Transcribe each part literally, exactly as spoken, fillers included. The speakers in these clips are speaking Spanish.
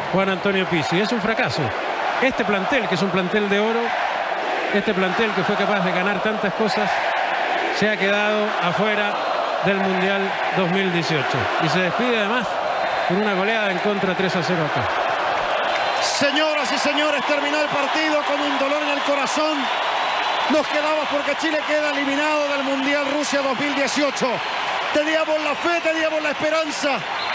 Juan Antonio Pizzi. Es un fracaso. Este plantel, que es un plantel de oro, este plantel que fue capaz de ganar tantas cosas, se ha quedado afuera del Mundial dos mil dieciocho. Y se despide además con una goleada en contra tres a cero acá. Señoras y señores, terminó el partido con un dolor en el corazón. Nos quedamos porque Chile queda eliminado del Mundial Rusia dos mil dieciocho. Teníamos la fe, teníamos la esperanza.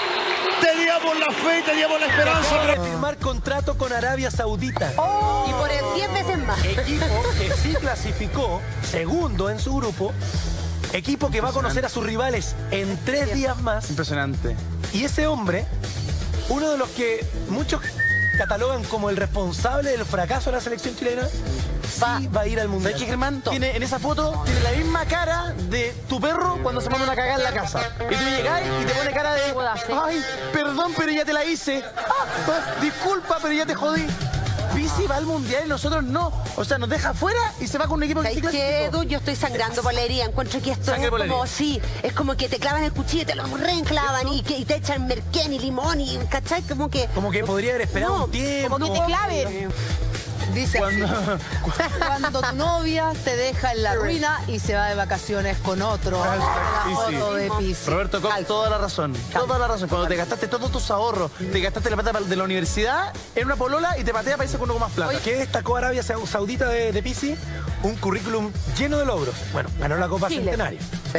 Teníamos la fe y teníamos la esperanza. Acaba de firmar contrato con Arabia Saudita. Oh, y por diez veces más. Equipo que sí clasificó segundo en su grupo. Equipo que va a conocer a sus rivales en tres días más. Impresionante. Y ese hombre, uno de los que muchos catalogan como el responsable del fracaso de la selección chilena, Va, sí va a ir al Mundial. ¿Sabes qué, Germán? Tiene, en esa foto tiene la misma cara de tu perro cuando se manda una cagada en la casa. Y tú llegas y te pone cara de... Ay, perdón, pero ya te la hice. Ah, ah, disculpa, pero ya te jodí. Pizzi va al Mundial y nosotros no. O sea, nos deja afuera y se va con un equipo que sí ¿Sabes qué, Edu? Yo estoy sangrando por la herida. Encuentro que esto Sangre es por la como, herida. sí, es como que te clavan el cuchillo y te lo reenclavan y, que, y te echan merquén y limón y, ¿cachai? Como que... Como que podría haber esperado No, un tiempo. Como que te claven. Dice Cuando... cuando tu novia te deja en la ruina y se va de vacaciones con otro. La Pizzi. foto de Pizzi. Roberto, con toda la razón. Toda la razón. Cuando te gastaste todos tus ahorros, te gastaste la plata de la universidad en una polola y te patea para irse con uno con más plata. ¿Qué destacó Arabia Saudita de, de Pizzi? Un currículum lleno de logros. Bueno, ganó la Copa Chile. Centenario. Sí.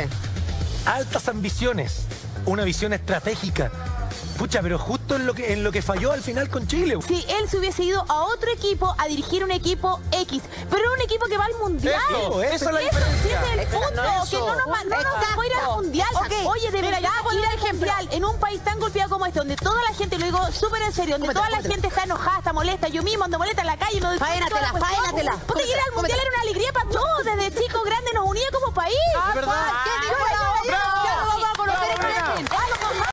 Altas ambiciones. Una visión estratégica. Pucha, pero justo en lo que en lo que falló al final con Chile. Si él se hubiese ido a otro equipo a dirigir un equipo X, pero un equipo que va al Mundial. Eso, eso es la Eso, diferencia. ese es el Eso, punto, no, eso. que no nos, ma- no nos dejó ir al Mundial. Ok, Oye, de mira, verdad, yo te voy a ir dar al ejemplo. Mundial en un país tan golpeado como este, donde toda la gente, lo digo súper en serio, donde Cómete, toda la cómete. gente está enojada, está molesta, yo mismo ando molesta en la calle, no Faénatela, faénatela. Porque ir al Mundial era una alegría para todos, desde chicos, grandes, nos unía como país. Ah,